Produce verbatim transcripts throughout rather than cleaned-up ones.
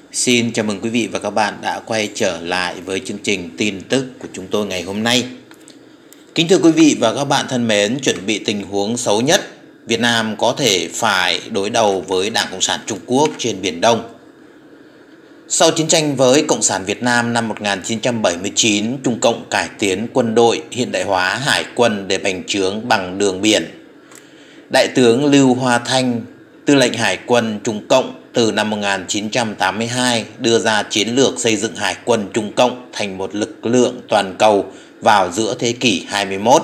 Xin chào mừng quý vị và các bạn đã quay trở lại với chương trình tin tức của chúng tôi ngày hôm nay. Kính thưa quý vị và các bạn thân mến, chuẩn bị tình huống xấu nhất, Việt Nam có thể phải đối đầu với Đảng Cộng sản Trung Quốc trên Biển Đông. Sau chiến tranh với Cộng sản Việt Nam năm một nghìn chín trăm bảy mươi chín, Trung Cộng cải tiến quân đội, hiện đại hóa hải quân để bành trướng bằng đường biển. Đại tướng Lưu Hoa Thanh, Tư lệnh Hải quân Trung Cộng từ năm một nghìn chín trăm tám mươi hai đưa ra chiến lược xây dựng Hải quân Trung Cộng thành một lực lượng toàn cầu vào giữa thế kỷ hai mươi mốt.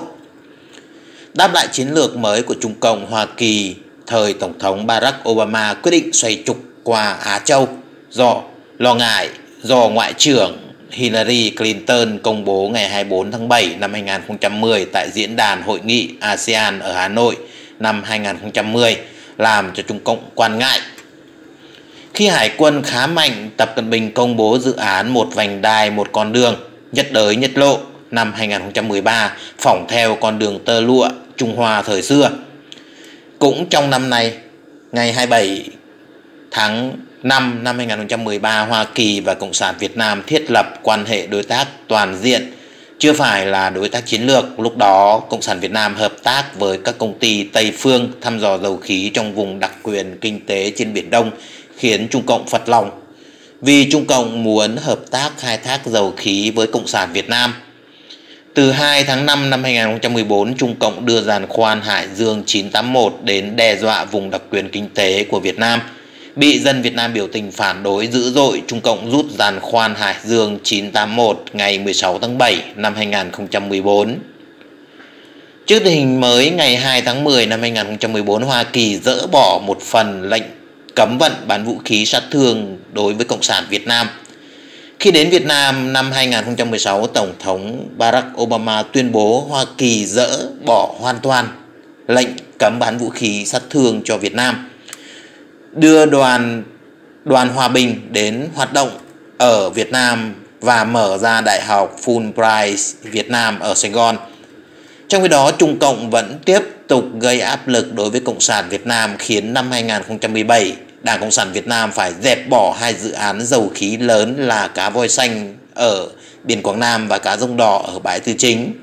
Đáp lại chiến lược mới của Trung Cộng, Hoa Kỳ thời Tổng thống Barack Obama quyết định xoay trục qua Á Châu do lo ngại do Ngoại trưởng Hillary Clinton công bố ngày hai mươi bốn tháng bảy năm hai nghìn không trăm mười tại diễn đàn hội nghị a sê an ở Hà Nội năm hai nghìn không trăm mười, làm cho Trung Cộng quan ngại. Khi Hải quân khá mạnh, Tập Cận Bình công bố dự án một vành đai một con đường, nhất đới nhất lộ năm hai nghìn không trăm mười ba, phỏng theo con đường tơ lụa Trung Hoa thời xưa. Cũng trong năm nay, ngày hai mươi bảy tháng năm năm hai nghìn không trăm mười ba, Hoa Kỳ và Cộng sản Việt Nam thiết lập quan hệ đối tác toàn diện, chưa phải là đối tác chiến lược. Lúc đó, Cộng sản Việt Nam hợp tác với các công ty Tây Phương thăm dò dầu khí trong vùng đặc quyền kinh tế trên Biển Đông, khiến Trung Cộng phật lòng. Vì Trung Cộng muốn hợp tác khai thác dầu khí với Cộng sản Việt Nam. Từ hai tháng năm năm hai nghìn không trăm mười bốn, Trung Cộng đưa giàn khoan Hải Dương chín tám mốt đến đe dọa vùng đặc quyền kinh tế của Việt Nam. Bị dân Việt Nam biểu tình phản đối dữ dội, Trung Cộng rút giàn khoan Hải Dương chín tám mốt ngày mười sáu tháng bảy năm hai nghìn không trăm mười bốn. Trước tình hình mới, ngày hai tháng mười năm hai nghìn không trăm mười bốn, Hoa Kỳ dỡ bỏ một phần lệnh cấm vận bán vũ khí sát thương đối với Cộng sản Việt Nam. Khi đến Việt Nam năm hai nghìn không trăm mười sáu, Tổng thống Barack Obama tuyên bố Hoa Kỳ dỡ bỏ hoàn toàn lệnh cấm bán vũ khí sát thương cho Việt Nam, đưa đoàn đoàn hòa bình đến hoạt động ở Việt Nam và mở ra Đại học Fulbright Việt Nam ở Sài Gòn. Trong khi đó, Trung Cộng vẫn tiếp tục gây áp lực đối với Cộng sản Việt Nam, khiến năm hai nghìn không trăm mười bảy, Đảng Cộng sản Việt Nam phải dẹp bỏ hai dự án dầu khí lớn là Cá Voi Xanh ở Biển Quảng Nam và Cá Rông Đỏ ở Bãi Tư Chính.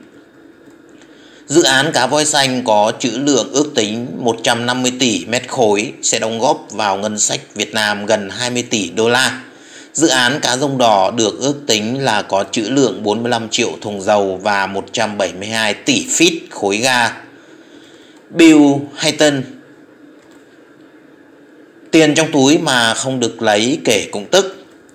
Dự án Cá Voi Xanh có trữ lượng ước tính một trăm năm mươi tỷ mét khối, sẽ đóng góp vào ngân sách Việt Nam gần hai mươi tỷ đô la. Dự án Cá Rông Đỏ được ước tính là có trữ lượng bốn mươi lăm triệu thùng dầu và một trăm bảy mươi hai tỷ feet khối ga. Bill Hayton: tiền trong túi mà không được lấy kể cũng tức.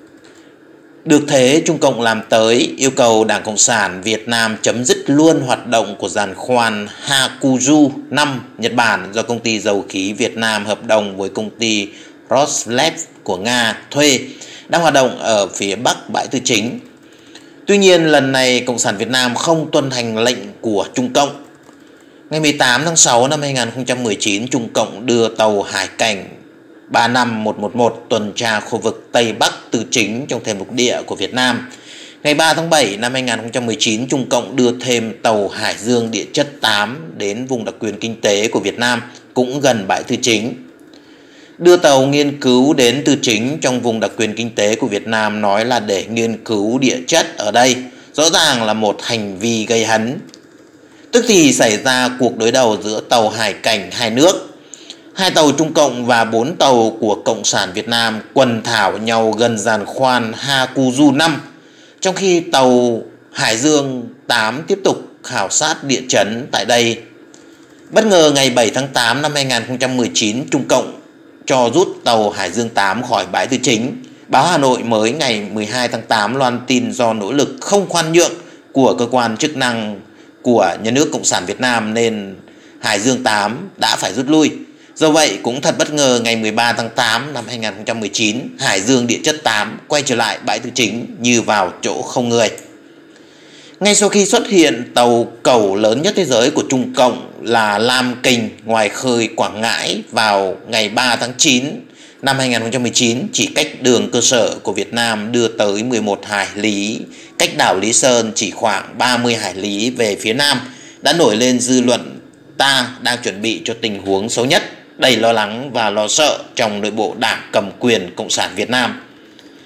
Được thế, Trung Cộng làm tới, yêu cầu Đảng Cộng sản Việt Nam chấm dứt luôn hoạt động của giàn khoan Hakuju năm Nhật Bản do công ty dầu khí Việt Nam hợp đồng với công ty Rosneft của Nga thuê, đang hoạt động ở phía bắc Bãi Tư Chính. Tuy nhiên, lần này Cộng sản Việt Nam không tuân hành lệnh của Trung Cộng. Ngày mười tám tháng sáu năm hai nghìn không trăm mười chín, Trung Cộng đưa tàu hải cảnh ba năm một một một tuần tra khu vực Tây Bắc Tư Chính trong thềm lục địa của Việt Nam. Ngày ba tháng bảy năm hai nghìn không trăm mười chín, Trung Cộng đưa thêm tàu Hải Dương địa chất tám đến vùng đặc quyền kinh tế của Việt Nam, cũng gần Bãi Tư Chính. Đưa tàu nghiên cứu đến Tư Chính trong vùng đặc quyền kinh tế của Việt Nam nói là để nghiên cứu địa chất ở đây, rõ ràng là một hành vi gây hấn. Tức thì xảy ra cuộc đối đầu giữa tàu hải cảnh hai nước. Hai tàu Trung Cộng và bốn tàu của Cộng sản Việt Nam quần thảo nhau gần giàn khoan Hakuju năm, trong khi tàu Hải Dương tám tiếp tục khảo sát địa chấn tại đây. Bất ngờ ngày bảy tháng tám năm hai nghìn không trăm mười chín, Trung Cộng cho rút tàu Hải Dương tám khỏi Bãi Tư Chính. Báo Hà Nội mới ngày mười hai tháng tám loan tin do nỗ lực không khoan nhượng của cơ quan chức năng của Nhà nước Cộng sản Việt Nam nên Hải Dương tám đã phải rút lui. Do vậy, cũng thật bất ngờ, ngày mười ba tháng tám năm hai nghìn không trăm mười chín, Hải Dương địa chất tám quay trở lại Bãi Tư Chính như vào chỗ không người. Ngay sau khi xuất hiện tàu cẩu lớn nhất thế giới của Trung Cộng là Lam Kình ngoài khơi Quảng Ngãi vào ngày ba tháng chín năm hai nghìn không trăm mười chín, chỉ cách đường cơ sở của Việt Nam đưa tới mười một hải lý, cách đảo Lý Sơn chỉ khoảng ba mươi hải lý về phía nam, đã nổi lên dư luận ta đang chuẩn bị cho tình huống xấu nhất, đầy lo lắng và lo sợ trong nội bộ Đảng cầm quyền Cộng sản Việt Nam.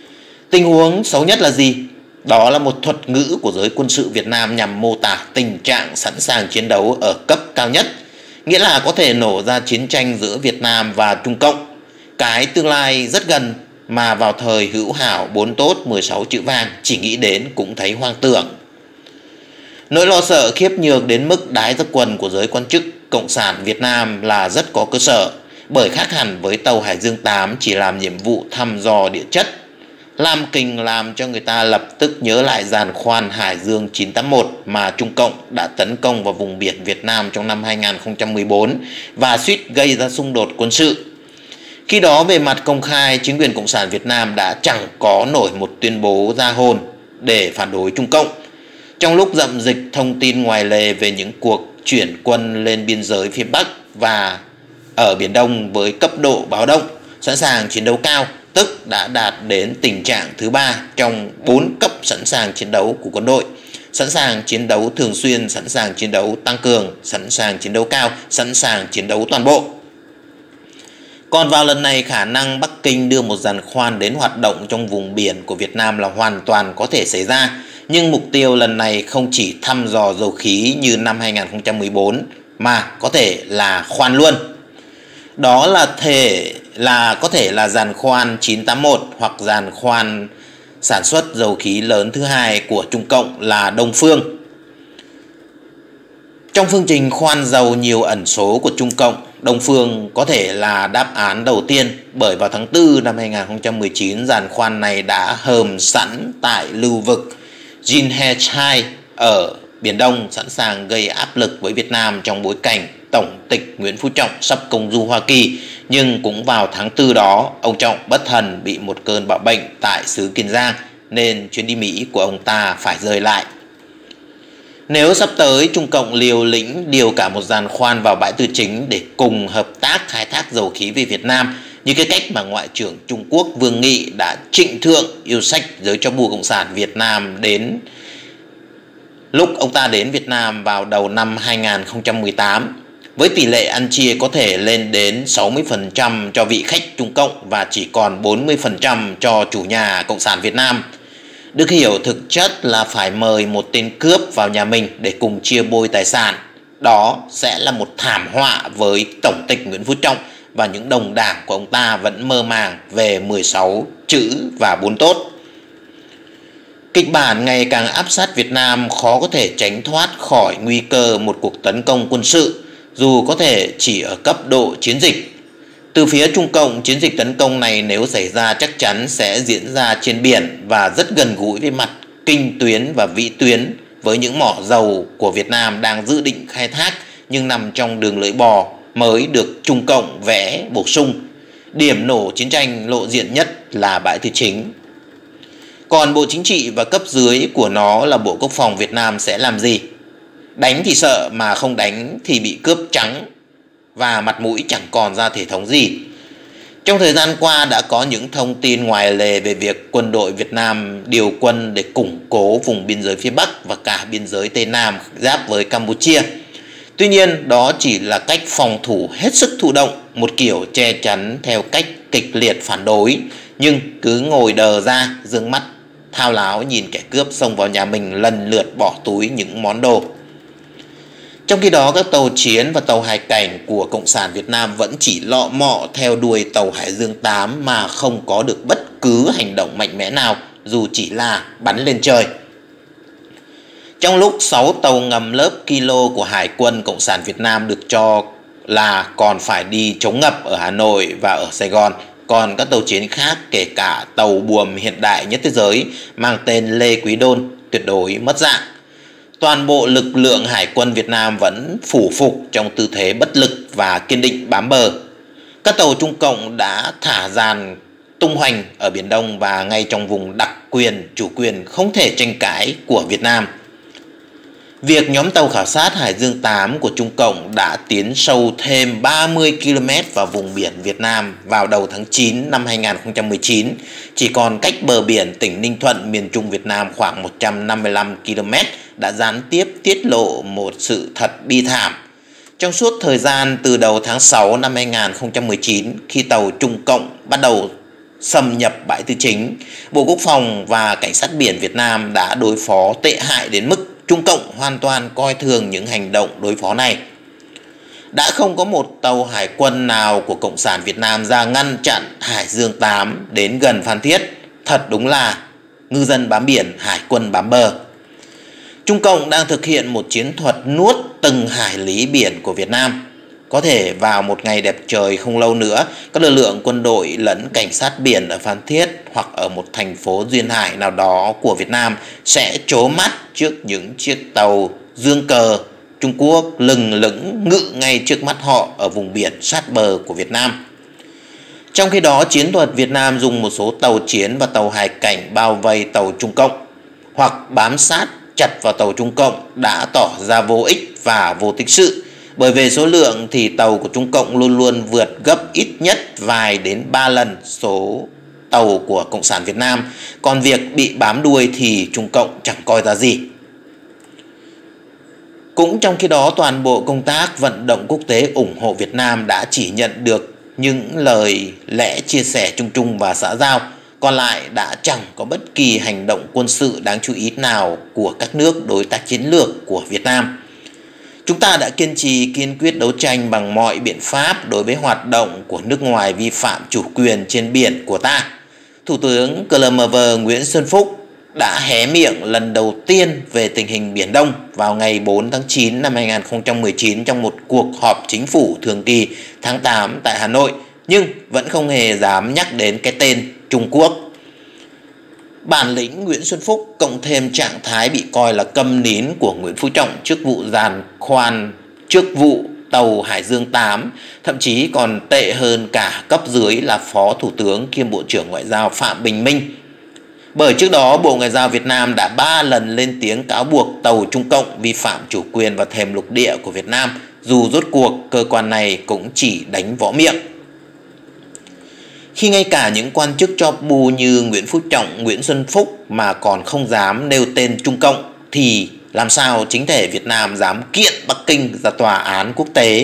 Tình huống xấu nhất là gì? Đó là một thuật ngữ của giới quân sự Việt Nam nhằm mô tả tình trạng sẵn sàng chiến đấu ở cấp cao nhất, nghĩa là có thể nổ ra chiến tranh giữa Việt Nam và Trung Cộng, cái tương lai rất gần mà vào thời hữu hảo bốn tốt mười sáu chữ vàng chỉ nghĩ đến cũng thấy hoang tưởng. Nỗi lo sợ khiếp nhược đến mức đái ra quần của giới quan chức Cộng sản Việt Nam là rất có cơ sở, bởi khác hẳn với tàu Hải Dương tám chỉ làm nhiệm vụ thăm dò địa chất. Lam Kình làm cho người ta lập tức nhớ lại giàn khoan Hải Dương chín tám mốt mà Trung Cộng đã tấn công vào vùng biển Việt Nam trong năm hai nghìn không trăm mười bốn và suýt gây ra xung đột quân sự. Khi đó về mặt công khai, chính quyền Cộng sản Việt Nam đã chẳng có nổi một tuyên bố ra hồn để phản đối Trung Cộng. Trong lúc rậm dịch thông tin ngoài lề về những cuộc chuyển quân lên biên giới phía Bắc và ở Biển Đông với cấp độ báo động, sẵn sàng chiến đấu cao, tức đã đạt đến tình trạng thứ ba trong bốn cấp sẵn sàng chiến đấu của quân đội: sẵn sàng chiến đấu thường xuyên, sẵn sàng chiến đấu tăng cường, sẵn sàng chiến đấu cao, sẵn sàng chiến đấu toàn bộ. Còn vào lần này, khả năng Bắc Kinh đưa một giàn khoan đến hoạt động trong vùng biển của Việt Nam là hoàn toàn có thể xảy ra. Nhưng mục tiêu lần này không chỉ thăm dò dầu khí như năm hai nghìn không trăm mười bốn mà có thể là khoan luôn. Đó là thể là có thể là giàn khoan chín tám mốt hoặc giàn khoan sản xuất dầu khí lớn thứ hai của Trung Cộng là Đông Phương. Trong phương trình khoan dầu nhiều ẩn số của Trung Cộng, Đông Phương có thể là đáp án đầu tiên, bởi vào tháng tư năm hai nghìn không trăm mười chín, giàn khoan này đã hờm sẵn tại lưu vực Jinhae ở Biển Đông, sẵn sàng gây áp lực với Việt Nam trong bối cảnh Tổng tịch Nguyễn Phú Trọng sắp công du Hoa Kỳ. Nhưng cũng vào tháng tư đó, ông Trọng bất thần bị một cơn bạo bệnh tại xứ Kiên Giang, nên chuyến đi Mỹ của ông ta phải rời lại. Nếu sắp tới Trung Cộng liều lĩnh điều cả một giàn khoan vào bãi Tư Chính để cùng hợp tác khai thác dầu khí về Việt Nam, như cái cách mà Ngoại trưởng Trung Quốc Vương Nghị đã trịnh thượng yêu sách giới cho bùa Cộng sản Việt Nam đến lúc ông ta đến Việt Nam vào đầu năm hai nghìn không trăm mười tám, với tỷ lệ ăn chia có thể lên đến sáu mươi phần trăm cho vị khách Trung Cộng và chỉ còn bốn mươi phần trăm cho chủ nhà Cộng sản Việt Nam. Được hiểu thực chất là phải mời một tên cướp vào nhà mình để cùng chia bôi tài sản. Đó sẽ là một thảm họa với Tổng tịch Nguyễn Phú Trọng và những đồng đảng của ông ta vẫn mơ màng về mười sáu chữ và bốn tốt. Kịch bản ngày càng áp sát Việt Nam khó có thể tránh thoát khỏi nguy cơ một cuộc tấn công quân sự, dù có thể chỉ ở cấp độ chiến dịch. Từ phía Trung Cộng, chiến dịch tấn công này nếu xảy ra chắc chắn sẽ diễn ra trên biển và rất gần gũi với mặt kinh tuyến và vĩ tuyến, với những mỏ dầu của Việt Nam đang dự định khai thác nhưng nằm trong đường lưỡi bò mới được Trung Cộng vẽ bổ sung. Điểm nổ chiến tranh lộ diện nhất là bãi Tư Chính. Còn Bộ Chính trị và cấp dưới của nó là Bộ Quốc phòng Việt Nam sẽ làm gì? Đánh thì sợ, mà không đánh thì bị cướp trắng và mặt mũi chẳng còn ra thể thống gì. Trong thời gian qua đã có những thông tin ngoài lề về việc quân đội Việt Nam điều quân để củng cố vùng biên giới phía Bắc và cả biên giới Tây Nam giáp với Campuchia. Tuy nhiên, đó chỉ là cách phòng thủ hết sức thụ động, một kiểu che chắn theo cách kịch liệt phản đối, nhưng cứ ngồi đờ ra, dương mắt thao láo nhìn kẻ cướp xông vào nhà mình lần lượt bỏ túi những món đồ. Trong khi đó, các tàu chiến và tàu hải cảnh của Cộng sản Việt Nam vẫn chỉ lọ mọ theo đuôi tàu Hải Dương tám mà không có được bất cứ hành động mạnh mẽ nào, dù chỉ là bắn lên trời. Trong lúc sáu tàu ngầm lớp Kilo của Hải quân Cộng sản Việt Nam được cho là còn phải đi chống ngập ở Hà Nội và ở Sài Gòn, còn các tàu chiến khác, kể cả tàu buồm hiện đại nhất thế giới mang tên Lê Quý Đôn, tuyệt đối mất dạng. Toàn bộ lực lượng Hải quân Việt Nam vẫn phủ phục trong tư thế bất lực và kiên định bám bờ. Các tàu Trung Cộng đã thả dàn tung hoành ở Biển Đông và ngay trong vùng đặc quyền, chủ quyền không thể tranh cãi của Việt Nam. Việc nhóm tàu khảo sát Hải Dương tám của Trung Cộng đã tiến sâu thêm ba mươi ki lô mét vào vùng biển Việt Nam vào đầu tháng chín năm hai nghìn không trăm mười chín, chỉ còn cách bờ biển tỉnh Ninh Thuận, miền Trung Việt Nam khoảng một trăm năm mươi lăm ki lô mét, đã gián tiếp tiết lộ một sự thật bi thảm. Trong suốt thời gian từ đầu tháng sáu năm hai nghìn không trăm mười chín, khi tàu Trung Cộng bắt đầu xâm nhập bãi tư chính, Bộ Quốc phòng và Cảnh sát biển Việt Nam đã đối phó tệ hại đến mức Trung Cộng hoàn toàn coi thường những hành động đối phó này. Đã không có một tàu hải quân nào của Cộng sản Việt Nam ra ngăn chặn Hải Dương tám đến gần Phan Thiết. Thật đúng là ngư dân bám biển, hải quân bám bờ. Trung Cộng đang thực hiện một chiến thuật nuốt từng hải lý biển của Việt Nam. Có thể vào một ngày đẹp trời không lâu nữa, các lực lượng quân đội lẫn cảnh sát biển ở Phan Thiết hoặc ở một thành phố duyên hải nào đó của Việt Nam sẽ trố mắt trước những chiếc tàu dương cờ Trung Quốc lừng lững ngự ngay trước mắt họ ở vùng biển sát bờ của Việt Nam. Trong khi đó, chiến thuật Việt Nam dùng một số tàu chiến và tàu hải cảnh bao vây tàu Trung Cộng hoặc bám sát chặt vào tàu Trung Cộng đã tỏ ra vô ích và vô tích sự. Bởi về số lượng thì tàu của Trung Cộng luôn luôn vượt gấp ít nhất vài đến ba lần số tàu của Cộng sản Việt Nam. Còn việc bị bám đuôi thì Trung Cộng chẳng coi ra gì. Cũng trong khi đó, toàn bộ công tác vận động quốc tế ủng hộ Việt Nam đã chỉ nhận được những lời lẽ chia sẻ chung chung và xã giao. Còn lại đã chẳng có bất kỳ hành động quân sự đáng chú ý nào của các nước đối tác chiến lược của Việt Nam. Chúng ta đã kiên trì kiên quyết đấu tranh bằng mọi biện pháp đối với hoạt động của nước ngoài vi phạm chủ quyền trên biển của ta. Thủ tướng cờ lờ em vê Nguyễn Xuân Phúc đã hé miệng lần đầu tiên về tình hình Biển Đông vào ngày bốn tháng chín năm hai nghìn không trăm mười chín trong một cuộc họp chính phủ thường kỳ tháng tám tại Hà Nội, nhưng vẫn không hề dám nhắc đến cái tên Trung Quốc. Bản lĩnh Nguyễn Xuân Phúc cộng thêm trạng thái bị coi là câm nín của Nguyễn Phú Trọng trước vụ giàn khoan trước vụ tàu Hải Dương tám, thậm chí còn tệ hơn cả cấp dưới là Phó Thủ tướng kiêm Bộ trưởng Ngoại giao Phạm Bình Minh. Bởi trước đó, Bộ Ngoại giao Việt Nam đã ba lần lên tiếng cáo buộc tàu Trung Cộng vi phạm chủ quyền và thềm lục địa của Việt Nam, dù rốt cuộc cơ quan này cũng chỉ đánh võ miệng. Khi ngay cả những quan chức cho bù như Nguyễn Phú Trọng, Nguyễn Xuân Phúc mà còn không dám nêu tên Trung Cộng, thì làm sao chính thể Việt Nam dám kiện Bắc Kinh ra tòa án quốc tế?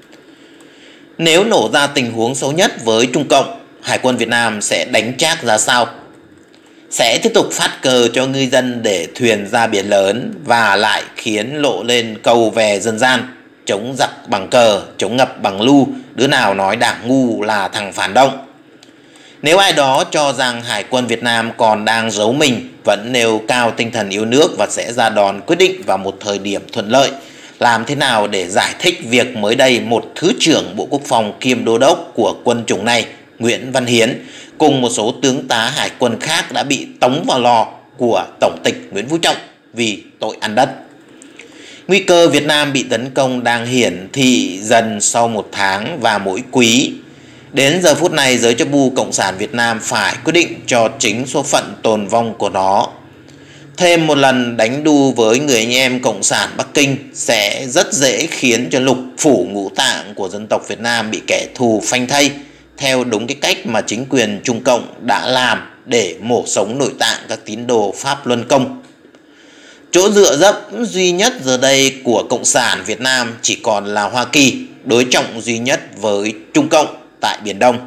Nếu nổ ra tình huống xấu nhất với Trung Cộng, Hải quân Việt Nam sẽ đánh chác ra sao? Sẽ tiếp tục phát cờ cho ngư dân để thuyền ra biển lớn và lại khiến lộ lên câu về dân gian: chống giặc bằng cờ, chống ngập bằng lu, đứa nào nói đảng ngu là thằng phản động. Nếu ai đó cho rằng Hải quân Việt Nam còn đang giấu mình, vẫn nêu cao tinh thần yêu nước và sẽ ra đòn quyết định vào một thời điểm thuận lợi, làm thế nào để giải thích việc mới đây một Thứ trưởng Bộ Quốc phòng kiêm đô đốc của quân chủng này, Nguyễn Văn Hiến, cùng một số tướng tá hải quân khác đã bị tống vào lò của Tổng tịch Nguyễn Phú Trọng vì tội ăn đất. Nguy cơ Việt Nam bị tấn công đang hiển thị dần sau một tháng và mỗi quý. Đến giờ phút này, giới chấp bu Cộng sản Việt Nam phải quyết định cho chính số phận tồn vong của nó. Thêm một lần đánh đu với người anh em Cộng sản Bắc Kinh sẽ rất dễ khiến cho lục phủ ngũ tạng của dân tộc Việt Nam bị kẻ thù phanh thây, theo đúng cái cách mà chính quyền Trung Cộng đã làm để mổ sống nội tạng các tín đồ Pháp Luân Công. Chỗ dựa dấp duy nhất giờ đây của Cộng sản Việt Nam chỉ còn là Hoa Kỳ, đối trọng duy nhất với Trung Cộng tại Biển Đông.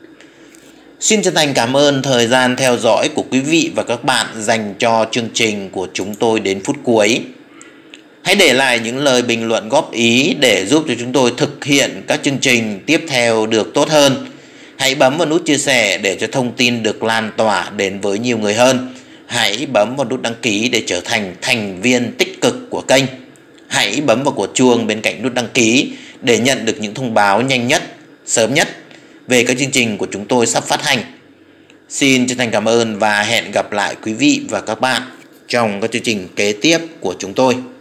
Xin chân thành cảm ơn thời gian theo dõi của quý vị và các bạn dành cho chương trình của chúng tôi đến phút cuối. Hãy để lại những lời bình luận góp ý để giúp cho chúng tôi thực hiện các chương trình tiếp theo được tốt hơn. Hãy bấm vào nút chia sẻ để cho thông tin được lan tỏa đến với nhiều người hơn. Hãy bấm vào nút đăng ký để trở thành thành viên tích cực của kênh. Hãy bấm vào quả chuông bên cạnh nút đăng ký để nhận được những thông báo nhanh nhất, sớm nhất về các chương trình của chúng tôi sắp phát hành. Xin chân thành cảm ơn và hẹn gặp lại quý vị và các bạn trong các chương trình kế tiếp của chúng tôi.